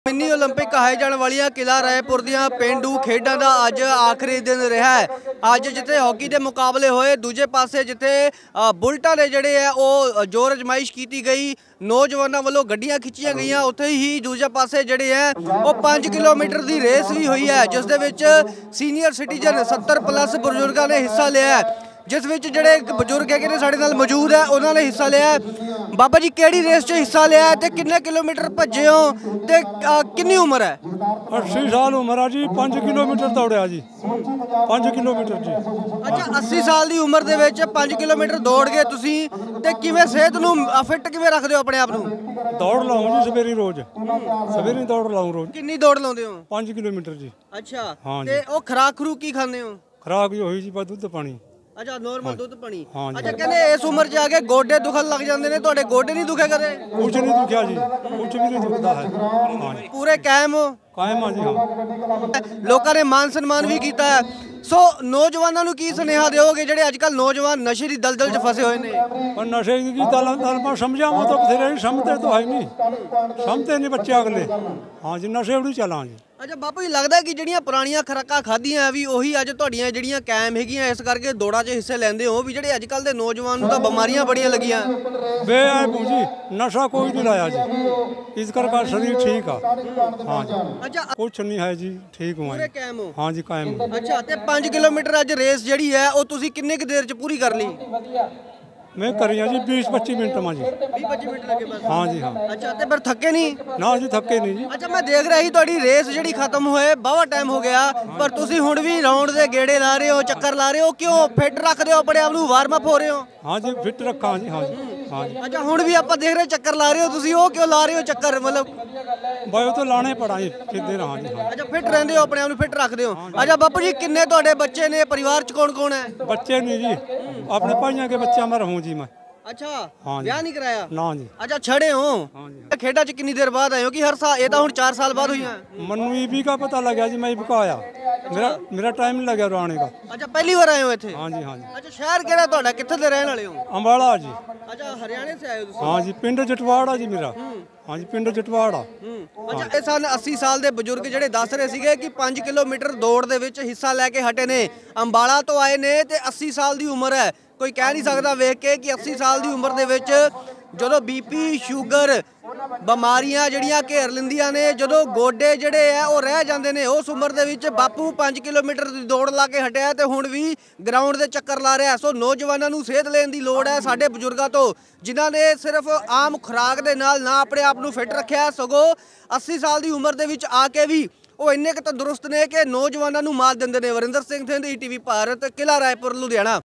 Mini Olympic कहाए जाने वाली किला रायपुर ਦੀਆਂ पेंडू खेडां ਦਾ ਅੱਜ ਆਖਰੀ ਦਿਨ ਰਿਹਾ ਹੈ। ਅੱਜ ਜਿੱਥੇ ਹਾਕੀ ਦੇ ਮੁਕਾਬਲੇ ਹੋਏ, ਦੂਜੇ ਪਾਸੇ ਜਿੱਥੇ ਬੁਲਟਾਂ ਦੇ ਜਿਹੜੇ ਹੈ ਉਹ ਜ਼ੋਰ ਅਜ਼ਮਾਇਸ਼ ਕੀਤੀ ਗਈ, ਨੌਜਵਾਨਾਂ ਵੱਲੋਂ ਗੱਡੀਆਂ ਖਿੱਚੀਆਂ ਗਈਆਂ। ਉੱਥੇ ਹੀ ਦੂਜੇ ਪਾਸੇ ਜਿਹੜੇ ਹੈ ਉਹ 5 ਕਿਲੋਮੀਟਰ ਦੀ ਰੇਸ ਵੀ ਹੋਈ ਹੈ, ਜਿਸ ਦੇ ਵਿੱਚ ਸੀਨੀਅਰ ਸਿਟੀਜ਼ਨ 70 ਪਲੱਸ ਬਜ਼ੁਰਗਾਂ ਨੇ ਹਿੱਸਾ ਲਿਆ ਹੈ, जिस विच जिहड़े बजुर्ग है साडे नाल मौजूद है, उन्होंने हिस्सा लिया। बाबा जी केड़ी रेस च हिस्सा लिया है ते किन्ने किलोमीटर भजे हो ते किन्नी उम्र है? 80 साल उम्र है जी। 5 किलोमीटर दौड़िया जी। 5 किलोमीटर जी। अच्छा, 80 साल की उम्र दे विच 5 किलोमीटर दौड़ गए तुसी ते किवें सेहत नूं फिट किवें रखदे हो अपने आप नूं? दौड़ लाऊं जी सवेरे रोज, सवेरे दौड़ लाऊं रोज। किन्नी दौड़ लाउंदे हो? 5 किलोमीटर जी। अच्छा, हाँ ते ओ खुराक खरू की खांदे हो? खुराक जो होई जी बस दुध पानी। अच्छा, नॉर्मल दुध पानी। हाँ जी। अच्छा, कहते इस उम्र च आके गोडे दुखन लग जाते हैं, तुहाडे गोडे नहीं दुखे कदे? कुछ नहीं दुखिया जी, कुछ भी नहीं दुखता है। हाँ जी, पूरे कायम हो? कायम हाँ जी। हाँ, लोगों ने मान सम्मान भी किया है। सो नौजवानों को की सुनेहा दोगे ਜਿਹੜੇ ਅੱਜਕੱਲ नौजवान नशे की दलदल च फसे हुए हैं? पर नशे की दल समझावा तो बथेरे समझते तो है नहीं, समझते नहीं बच्चे अगले। हाँ जी, नशे उड़ी चला जी। अच्छा बापू जी, लगता है कि ਜਿਹੜੀਆਂ ਪੁਰਾਣੀਆਂ ਖੁਰਾਕਾਂ ਖਾਧੀਆਂ ਵੀ ਉਹੀ ਅੱਜ ਤੁਹਾਡੀਆਂ ਜਿਹੜੀਆਂ ਕਾਇਮ ਹੈਗੀਆਂ, ਇਸ ਕਰਕੇ ਦੌੜਾਂ 'ਚ ਹਿੱਸੇ ਲੈਂਦੇ ਹੋ ਵੀ ਜਿਹੜੇ ਅੱਜਕੱਲ ਦੇ ਨੌਜਵਾਨ ਨੂੰ ਤਾਂ ਬਿਮਾਰੀਆਂ ਬੜੀਆਂ ਲੱਗੀਆਂ? बे जी नशा कोई नहीं लाया जी, इस करके शरीर ठीक है। हाँ जी, अच्छा, कुछ नहीं है जी, ठीक हुआ। ਪੂਰੇ ਕਾਇਮ ਹੋ? हाँ जी, कायम हूँ। ਅੱਛਾ, ਤੇ 5 ਕਿਲੋਮੀਟਰ ਅੱਜ ਰੇਸ ਜਿਹੜੀ ਹੈ ਉਹ ਤੁਸੀਂ ਕਿੰਨੇ ਕੁ ਦੇਰ 'ਚ ਪੂਰੀ ਕਰ ਲਈ? मैं करी जी 20-25 मिनट में जी। 20-25 ਮਿੰਟ ਲੱਗੇ ਬਸ? हाँ जी। हाँ, ਅੱਛਾ, ਤੇ ਫਿਰ ਥੱਕੇ ਨਹੀਂ? ना जी थके नहीं जी। ਅੱਛਾ, ਮੈਂ ਦੇਖ ਰਿਹਾ ਸੀ ਤੁਹਾਡੀ ਰੇਸ ਜਿਹੜੀ ਖਤਮ ਹੋਏ ਬਹੁਤ ਟਾਈਮ ਹੋ ਗਿਆ, ਪਰ ਤੁਸੀਂ ਹੁਣ ਵੀ ਰਾਉਂਡ ਦੇ ਗੇੜੇ ਲਾ ਰਹੇ ਹੋ, ਚੱਕਰ ਲਾ ਰਹੇ ਹੋ, ਕਿਉਂ ਫਿੱਟ ਰੱਖਦੇ ਹੋ ਆਪਣੇ ਆਪ ਨੂੰ, ਵਾਰਮ ਅਪ ਹੋ ਰਹੇ ਹੋ? हाँ जी, फिट रखा जी। हाँ जी। हाँ जी, ਅੱਛਾ, ਹੁਣ ਵੀ ਆਪਾਂ ਦੇਖ ਰਹੇ ਚੱਕਰ ਲਾ ਰਹੇ ਹੋ ਤੁਸੀਂ, ਉਹ ਕਿਉਂ ਲਾ ਰਹੇ ਹੋ ਚੱਕਰ? ਮਤਲਬ भाई तो लाने पड़ा जी, सीधे रहा जी। हाँ, ਅੱਛਾ, ਫਿੱਟ ਰਹਿੰਦੇ ਹੋ, ਆਪਣੇ ਆਪ ਨੂੰ ਫਿੱਟ ਰੱਖਦੇ ਹੋ। ਅੱਛਾ ਬਾਪੂ ਜੀ, ਕਿੰਨੇ ਤੁਹਾਡੇ ਬੱਚੇ ਨੇ, ਪਰਿਵਾਰ ਚ ਕੌਣ ਕੌਣ ਹੈ? बच्चे नहीं जी, अपने भाइयों के बच्चा मैं रहूँ जी मैं। ਅੱਛਾ, हाँ जी। ਵਿਆਹ ਨਹੀਂ ਕਰਾਇਆ? ना जी। ਅੱਛਾ, ਛੜੇ ਹੋ? हाँ जी। ਖੇਡਾਂ ਚ ਕਿੰਨੀ ਦੇਰ ਬਾਅਦ ਆਏ ਹੋ? ਕਿ ਹਰ ਸਾਲ? ਇਹ ਤਾਂ ਹੁਣ 4 ਸਾਲ ਬਾਅਦ ਹੋਈਆਂ। मनु ईबी का पता लगा जी, मैं ईबी का आया, मेरा टाइम नहीं लगा आने का। ਅੱਛਾ, ਪਹਿਲੀ ਵਾਰ ਆਏ ਹੋ ਇੱਥੇ? हाँ जी। हाँ जी, ਅੱਛਾ, ਸ਼ਹਿਰ ਕਿਹੜਾ ਤੁਹਾਡਾ, ਕਿੱਥੇ ਦੇ ਰਹਿਣ ਵਾਲੇ ਹੋ? अम्बाड़ा जी। ਅੱਛਾ, ਹਰਿਆਣੇ ਸੇ ਆਏ ਹੋ ਤੁਸੀਂ? हाँ जी, पिंड जटवाड़ा जी मेरा। हाँ जी, पिंड जटवाड़ा। ਅੱਛਾ, ਇਹ ਸਨ 80 ਸਾਲ ਦੇ ਬਜ਼ੁਰਗ ਜਿਹੜੇ ਦੱਸ ਰਹੇ ਸੀਗੇ ਕਿ 5 ਕਿਲੋਮੀਟਰ ਦੌੜ ਦੇ ਵਿੱਚ ਹਿੱਸਾ ਲੈ ਕੇ ਹਟੇ ਨੇ, ਅੰਬਾਲਾ ਤੋਂ ਆਏ ਨੇ ਤੇ 80 ਸਾਲ ਦੀ ਉਮਰ ਹੈ। ਕੋਈ ਕਹਿ ਨਹੀਂ ਸਕਦਾ ਵੇਖ ਕੇ ਕਿ 80 ਸਾਲ ਦੀ ਉਮਰ ਦੇ ਵਿੱਚ ਜਦੋਂ ਬੀਪੀ, ਸ਼ੂਗਰ, ਬਿਮਾਰੀਆਂ ਜਿਹੜੀਆਂ ਘੇਰ ਲੈਂਦੀਆਂ ਨੇ, ਜਦੋਂ ਗੋਡੇ ਜਿਹੜੇ ਆ ਉਹ ਰਹਿ ਜਾਂਦੇ ਨੇ, ਉਸ ਉਮਰ ਦੇ ਵਿੱਚ ਬਾਪੂ 5 ਕਿਲੋਮੀਟਰ ਦੀ ਦੌੜ ਲਾ ਕੇ ਹਟਿਆ ਤੇ ਹੁਣ ਵੀ ਗਰਾਊਂਡ ਦੇ ਚੱਕਰ ਲਾ ਰਿਹਾ। ਸੋ ਨੌਜਵਾਨਾਂ ਨੂੰ ਸੇਧ ਲੈਣ ਦੀ ਲੋੜ ਹੈ ਸਾਡੇ ਬਜ਼ੁਰਗਾਂ ਤੋਂ, ਜਿਨ੍ਹਾਂ ਨੇ ਸਿਰਫ ਆਮ ਖੁਰਾਕ ਦੇ ਨਾਲ ਨਾ ਆਪਣੇ ਆਪ ਨੂੰ ਫਿੱਟ ਰੱਖਿਆ, ਸਗੋਂ 80 ਸਾਲ ਦੀ ਉਮਰ ਦੇ ਵਿੱਚ ਆ ਕੇ ਵੀ ਉਹ ਇੰਨੇ ਕੁ ਤੰਦਰੁਸਤ ਨੇ ਕਿ ਨੌਜਵਾਨਾਂ ਨੂੰ ਮਾਤ ਦਿੰਦੇ ਨੇ। ਵਰਿੰਦਰ ਸਿੰਘ ਥਿੰਦ, ETV ਭਾਰਤ, ਕਿਲਾ ਰਾਏਪੁਰ, ਲੁਧਿਆਣਾ।